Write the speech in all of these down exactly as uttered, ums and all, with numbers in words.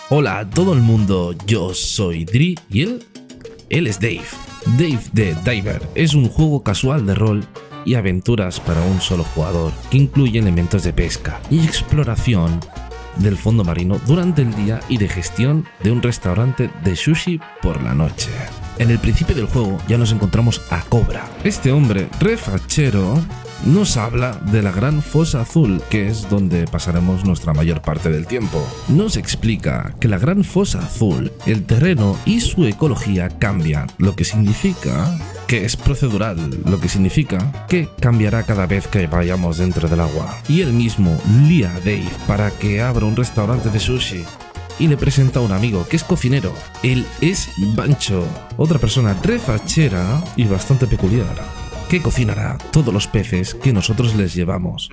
Hola a todo el mundo, yo soy Dri y él, él es Dave. Dave de Diver es un juego casual de rol y aventuras para un solo jugador que incluye elementos de pesca y exploración del fondo marino durante el día y de gestión de un restaurante de sushi por la noche. En el principio del juego ya nos encontramos a Cobra. Este hombre refachero nos habla de la Gran Fosa Azul, que es donde pasaremos nuestra mayor parte del tiempo. Nos explica que la Gran Fosa Azul, el terreno y su ecología cambian, lo que significa que es procedural, lo que significa que cambiará cada vez que vayamos dentro del agua. Y él mismo lía a Dave para que abra un restaurante de sushi y le presenta a un amigo que es cocinero. Él es Bancho, otra persona refachera y bastante peculiar, que cocinará todos los peces que nosotros les llevamos.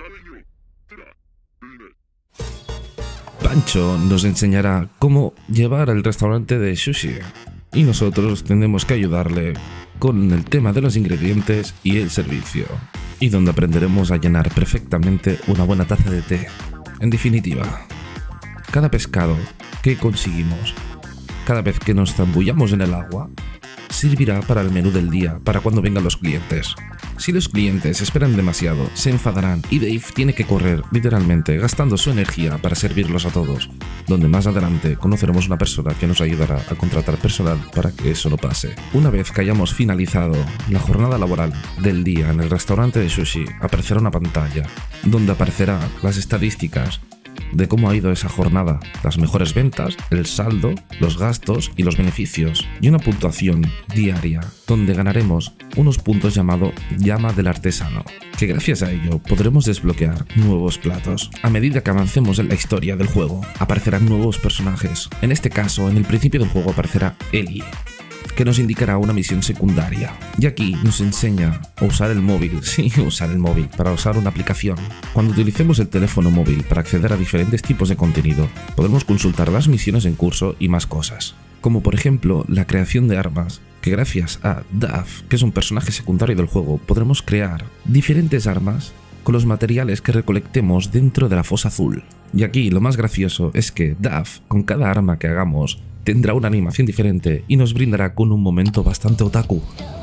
Pancho nos enseñará cómo llevar el restaurante de sushi y nosotros tendremos que ayudarle con el tema de los ingredientes y el servicio, y donde aprenderemos a llenar perfectamente una buena taza de té. En definitiva, cada pescado que conseguimos, cada vez que nos zambullamos en el agua, servirá para el menú del día, para cuando vengan los clientes. Si los clientes esperan demasiado, se enfadarán y Dave tiene que correr, literalmente, gastando su energía para servirlos a todos, donde más adelante conoceremos una persona que nos ayudará a contratar personal para que eso no pase. Una vez que hayamos finalizado la jornada laboral del día en el restaurante de sushi, aparecerá una pantalla, donde aparecerán las estadísticas de cómo ha ido esa jornada, las mejores ventas, el saldo, los gastos y los beneficios, y una puntuación diaria, donde ganaremos unos puntos llamado Llama del Artesano, que gracias a ello podremos desbloquear nuevos platos. A medida que avancemos en la historia del juego, aparecerán nuevos personajes. En este caso, en el principio del juego aparecerá Eli, que nos indicará una misión secundaria. Y aquí nos enseña a usar el móvil, sí, usar el móvil, para usar una aplicación. Cuando utilicemos el teléfono móvil para acceder a diferentes tipos de contenido, podemos consultar las misiones en curso y más cosas. Como por ejemplo, la creación de armas, que gracias a Duff, que es un personaje secundario del juego, podremos crear diferentes armas con los materiales que recolectemos dentro de la Fosa Azul. Y aquí lo más gracioso es que Duff, con cada arma que hagamos, tendrá una animación diferente y nos brindará con un momento bastante otaku.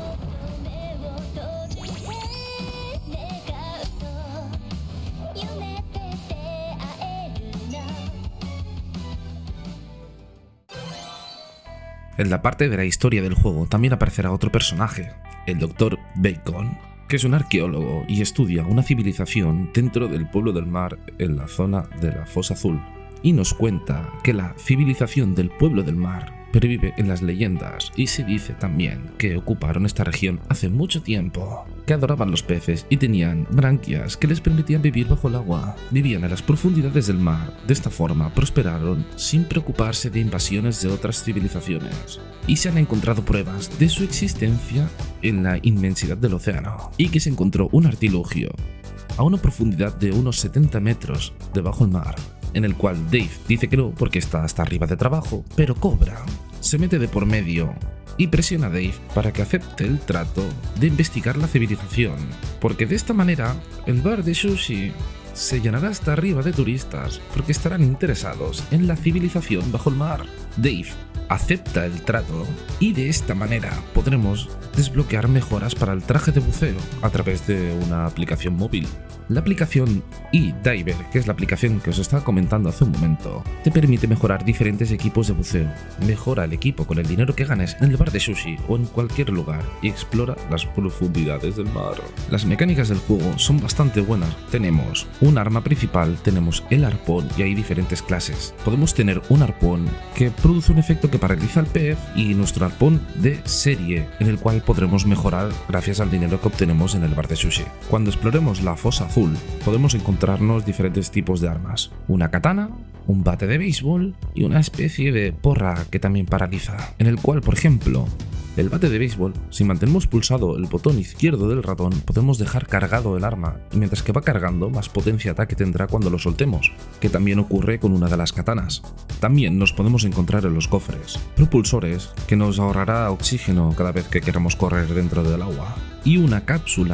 En la parte de la historia del juego también aparecerá otro personaje, el doctor Bacon, que es un arqueólogo y estudia una civilización dentro del pueblo del mar en la zona de la Fosa Azul. Y nos cuenta que la civilización del pueblo del mar pervive en las leyendas y se dice también que ocuparon esta región hace mucho tiempo, que adoraban los peces y tenían branquias que les permitían vivir bajo el agua. Vivían en las profundidades del mar, de esta forma prosperaron sin preocuparse de invasiones de otras civilizaciones. Y se han encontrado pruebas de su existencia en la inmensidad del océano, y que se encontró un artilugio a una profundidad de unos setenta metros debajo del mar, en el cual Dave dice que no porque está hasta arriba de trabajo, pero Cobra se mete de por medio y presiona a Dave para que acepte el trato de investigar la civilización, porque de esta manera el bar de sushi se llenará hasta arriba de turistas porque estarán interesados en la civilización bajo el mar. Dave acepta el trato y de esta manera podremos desbloquear mejoras para el traje de buceo a través de una aplicación móvil. La aplicación eDiver, que es la aplicación que os estaba comentando hace un momento, te permite mejorar diferentes equipos de buceo. Mejora el equipo con el dinero que ganes en el bar de sushi o en cualquier lugar y explora las profundidades del mar. Las mecánicas del juego son bastante buenas. Tenemos un arma principal, tenemos el arpón y hay diferentes clases. Podemos tener un arpón que produce un efecto que paraliza al pez y nuestro arpón de serie, en el cual podremos mejorar gracias al dinero que obtenemos en el bar de sushi. Cuando exploremos la Fosa Azul, podemos encontrarnos diferentes tipos de armas, una katana, un bate de béisbol y una especie de porra que también paraliza, en el cual, por ejemplo, el bate de béisbol, si mantenemos pulsado el botón izquierdo del ratón, podemos dejar cargado el arma, y mientras que va cargando, más potencia de ataque tendrá cuando lo soltemos, que también ocurre con una de las katanas. También nos podemos encontrar en los cofres propulsores, que nos ahorrará oxígeno cada vez que queramos correr dentro del agua, y una cápsula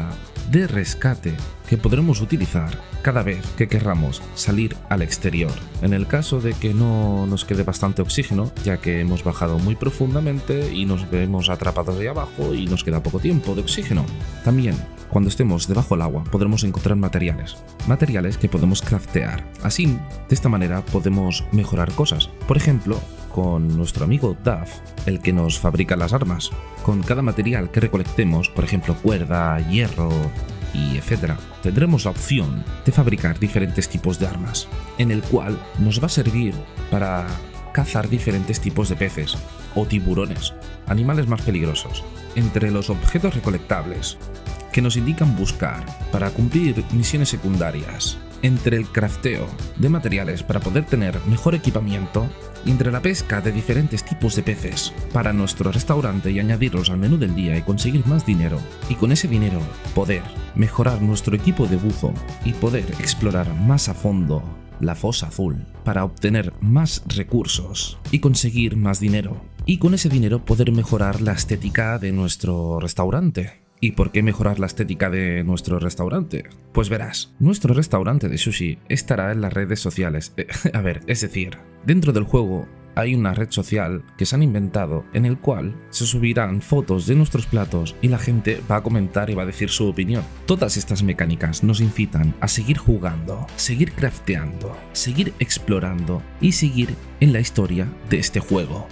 de rescate que podremos utilizar cada vez que querramos salir al exterior. En el caso de que no nos quede bastante oxígeno, ya que hemos bajado muy profundamente y nos vemos atrapados ahí abajo y nos queda poco tiempo de oxígeno. También, cuando estemos debajo del agua, podremos encontrar materiales. Materiales que podemos craftear. Así, de esta manera podemos mejorar cosas. Por ejemplo, con nuestro amigo Duff, el que nos fabrica las armas. Con cada material que recolectemos, por ejemplo cuerda, hierro y etcétera, tendremos la opción de fabricar diferentes tipos de armas, en el cual nos va a servir para cazar diferentes tipos de peces o tiburones, animales más peligrosos. Entre los objetos recolectables que nos indican buscar para cumplir misiones secundarias, entre el crafteo de materiales para poder tener mejor equipamiento, y entre la pesca de diferentes tipos de peces para nuestro restaurante y añadirlos al menú del día y conseguir más dinero, y con ese dinero poder mejorar nuestro equipo de buzo y poder explorar más a fondo la fosa azul para obtener más recursos y conseguir más dinero, y con ese dinero poder mejorar la estética de nuestro restaurante. ¿Y por qué mejorar la estética de nuestro restaurante? Pues verás, nuestro restaurante de sushi estará en las redes sociales. Eh, a ver, es decir, dentro del juego hay una red social que se han inventado en el cual se subirán fotos de nuestros platos y la gente va a comentar y va a decir su opinión. Todas estas mecánicas nos incitan a seguir jugando, seguir crafteando, seguir explorando y seguir en la historia de este juego.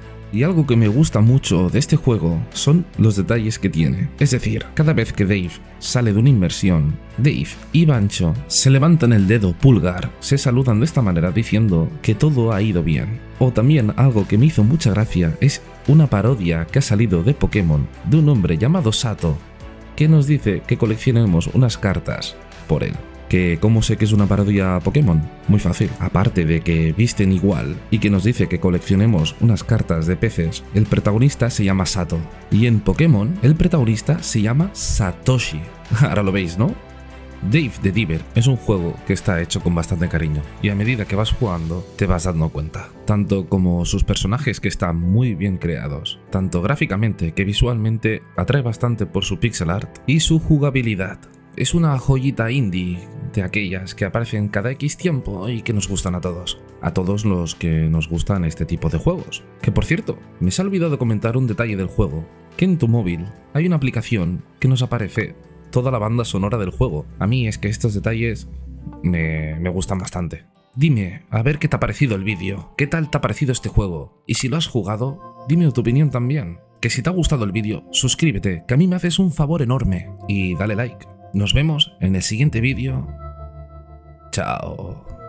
Y algo que me gusta mucho de este juego son los detalles que tiene. Es decir, cada vez que Dave sale de una inmersión, Dave y Bancho se levantan el dedo pulgar, se saludan de esta manera diciendo que todo ha ido bien. O también algo que me hizo mucha gracia es una parodia que ha salido de Pokémon de un hombre llamado Sato que nos dice que coleccionemos unas cartas por él. ¿Que cómo sé que es una parodia a Pokémon? Muy fácil. Aparte de que visten igual y que nos dice que coleccionemos unas cartas de peces, el protagonista se llama Sato. Y en Pokémon, el protagonista se llama Satoshi. Ahora lo veis, ¿no? Dave the Diver es un juego que está hecho con bastante cariño y a medida que vas jugando te vas dando cuenta. Tanto como sus personajes que están muy bien creados, tanto gráficamente que visualmente atrae bastante por su pixel art y su jugabilidad. Es una joyita indie de aquellas que aparecen cada X tiempo y que nos gustan a todos. A todos los que nos gustan este tipo de juegos. Que por cierto, me se ha olvidado comentar un detalle del juego. Que en tu móvil hay una aplicación que nos aparece toda la banda sonora del juego. A mí es que estos detalles me, me gustan bastante. Dime, a ver qué te ha parecido el vídeo. ¿Qué tal te ha parecido este juego? Y si lo has jugado, dime tu opinión también. Que si te ha gustado el vídeo, suscríbete, que a mí me haces un favor enorme. Y dale like. Nos vemos en el siguiente vídeo. Chao.